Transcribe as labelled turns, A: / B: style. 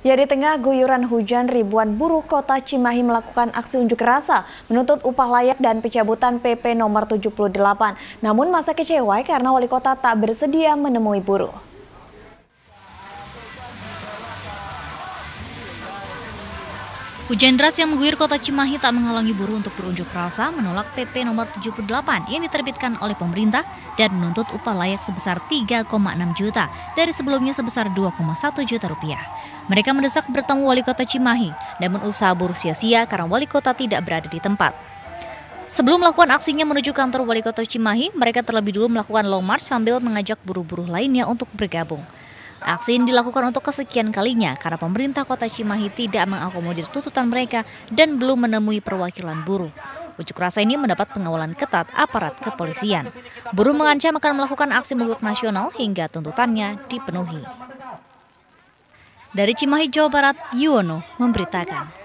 A: Ya, di tengah guyuran hujan, ribuan buruh kota Cimahi melakukan aksi unjuk rasa menuntut upah layak dan pencabutan PP nomor 78. Namun masa kecewa karena wali kota tak bersedia menemui buruh.
B: Hujan deras yang mengguyur kota Cimahi tak menghalangi buruh untuk berunjuk rasa menolak PP nomor 78 yang diterbitkan oleh pemerintah dan menuntut upah layak sebesar 3,6 juta dari sebelumnya sebesar 2,1 juta rupiah. Mereka mendesak bertemu wali kota Cimahi, namun usaha buruh sia-sia karena wali kota tidak berada di tempat. Sebelum melakukan aksinya menuju kantor wali kota Cimahi, mereka terlebih dulu melakukan long march sambil mengajak buruh-buruh lainnya untuk bergabung. Aksi ini dilakukan untuk kesekian kalinya karena pemerintah kota Cimahi tidak mengakomodir tuntutan mereka dan belum menemui perwakilan buruh. Unjuk rasa ini mendapat pengawalan ketat aparat kepolisian. Buruh mengancam akan melakukan aksi mogok nasional hingga tuntutannya dipenuhi. Dari Cimahi, Jawa Barat, Yuwono memberitakan.